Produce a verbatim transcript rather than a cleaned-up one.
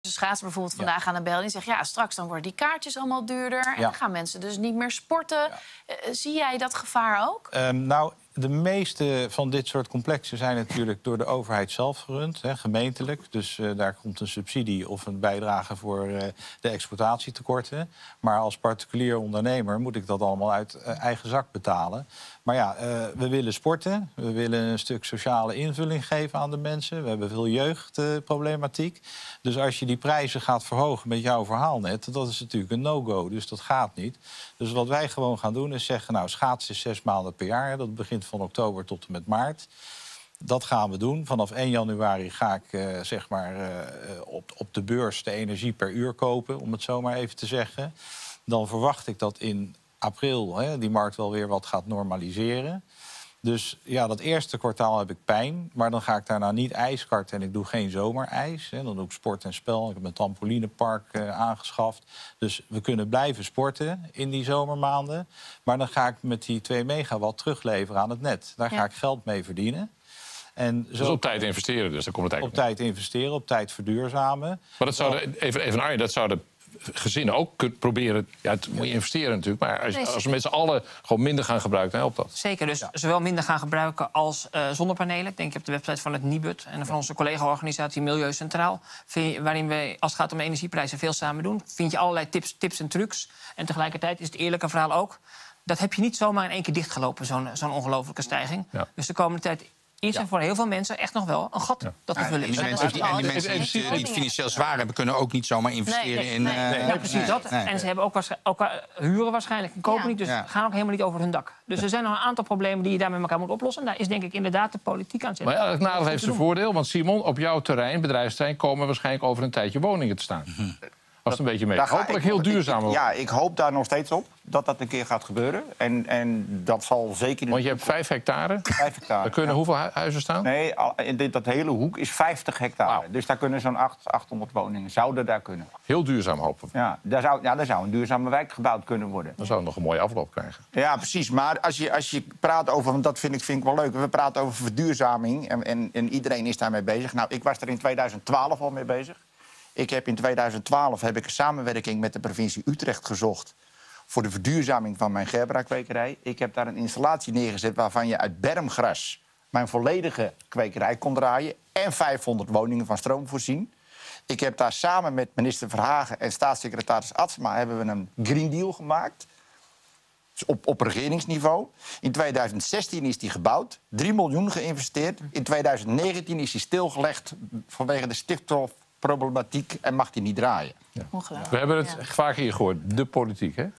De schaatser bijvoorbeeld vandaag aan de bel. Die zegt, ja, straks dan worden die kaartjes allemaal duurder. En Ja. dan gaan mensen dus niet meer sporten. Ja. Uh, zie jij dat gevaar ook? Um, nou, de meeste van dit soort complexen zijn natuurlijk door de overheid zelf gerund, hè, gemeentelijk. Dus uh, daar komt een subsidie of een bijdrage voor uh, de exploitatietekorten. Maar als particulier ondernemer moet ik dat allemaal uit uh, eigen zak betalen. Maar ja, uh, we willen sporten. We willen een stuk sociale invulling geven aan de mensen. We hebben veel jeugdproblematiek. Uh, dus als je die prijzen gaat verhogen met jouw verhaal net, dat is natuurlijk een no-go. Dus dat gaat niet. Dus wat wij gewoon gaan doen is zeggen, nou, schaatsen is zes maanden per jaar. Dat begint van oktober tot en met maart. Dat gaan we doen. Vanaf één januari ga ik uh, zeg maar, uh, op, op de beurs de energie per uur kopen, om het zo maar even te zeggen. Dan verwacht ik dat in april hè, die markt wel weer wat gaat normaliseren. Dus ja, dat eerste kwartaal heb ik pijn. Maar dan ga ik daarna niet ijskarten en ik doe geen zomerijs. Hè. Dan doe ik sport en spel. Ik heb een trampolinepark uh, aangeschaft. Dus we kunnen blijven sporten in die zomermaanden. Maar dan ga ik met die twee megawatt terugleveren aan het net. Daar ga ja. ik geld mee verdienen. En zo dus op tijd investeren, dus dan komt het eigenlijk op tijd investeren, op tijd verduurzamen. Maar dat zouden, even, even Arjen, dat zouden gezinnen ook kunnen proberen. Ja, het moet je investeren natuurlijk. Maar als, Nee, als we met z'n allen gewoon minder gaan gebruiken, helpt dat. Zeker, dus Ja. zowel minder gaan gebruiken als uh, zonnepanelen. Ik denk op de website van het Nibud en van onze collega-organisatie Milieu Centraal, vind je, waarin we, als het gaat om energieprijzen, veel samen doen. Vind je allerlei tips, tips en trucs. En tegelijkertijd is het eerlijke verhaal ook, dat heb je niet zomaar in één keer dichtgelopen, zo'n zo'n ongelofelijke stijging. Ja. Dus de komende tijd is er ja. voor heel veel mensen echt nog wel een gat ja. dat we ja, vullen. En die mensen, die, en die, mensen die, die het financieel zwaar hebben, kunnen ook niet zomaar investeren nee, nee, in... Nee, uh, nee, ja, precies nee, dat. Nee. En ze hebben ook, ook uh, huren waarschijnlijk en kopen ja. niet. Dus ja. gaan ook helemaal niet over hun dak. Dus ja. er zijn nog een aantal problemen die je daar met elkaar moet oplossen. En daar is denk ik inderdaad de politiek aan zitten. Maar ja, het nadeel heeft zijn voordeel. Want Simon, op jouw terrein, bedrijfsterrein, komen waarschijnlijk over een tijdje woningen te staan. Mm-hmm. Als het een beetje mee. Hopelijk heel duurzaam. Ja, ik hoop daar nog steeds op dat dat een keer gaat gebeuren. En, en dat zal zeker... Want je hebt vijf hectare. Vijf hectare. Daar kunnen ja. hoeveel huizen staan? Nee, dat hele hoek is vijftig hectare. Wow. Dus daar kunnen zo'n achthonderd woningen. Zouden daar kunnen. Heel duurzaam, hopen we. Ja, daar zou, ja, daar zou een duurzame wijk gebouwd kunnen worden. Dan zou het nog een mooie afloop krijgen. Ja, precies. Maar als je, als je praat over... Want dat vind ik, vind ik wel leuk. We praten over verduurzaming. En, en, en iedereen is daarmee bezig. Nou, ik was er in tweeduizend twaalf al mee bezig. Ik heb in tweeduizend twaalf heb ik een samenwerking met de provincie Utrecht gezocht voor de verduurzaming van mijn Gerbera-kwekerij. Ik heb daar een installatie neergezet waarvan je uit bermgras mijn volledige kwekerij kon draaien en vijfhonderd woningen van stroom voorzien. Ik heb daar samen met minister Verhagen en staatssecretaris Atsma hebben we een Green Deal gemaakt. Dus op, op regeringsniveau. In tweeduizend zestien is die gebouwd, drie miljoen geïnvesteerd. In tweeduizend negentien is die stilgelegd vanwege de stikstof problematiek en mag die niet draaien. Ja. We hebben het ja. vaak hier gehoord, de politiek, hè?